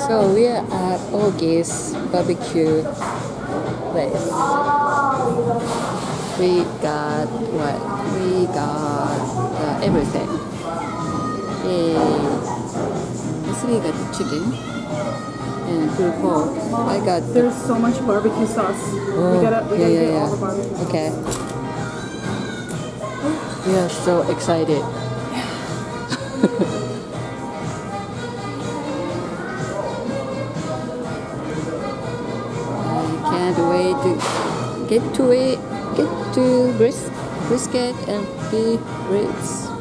So we are at Augie's barbecue place. We got what? We got everything. Yay! We got the chicken and pulled pork. I got the... There's so much barbecue sauce. Oh, we gotta get all the barbecue. Okay. We are so excited. I can't wait to get to brisket and beef ribs.